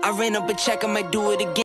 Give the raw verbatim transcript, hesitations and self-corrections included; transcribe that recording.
I ran up a check, I might do it again.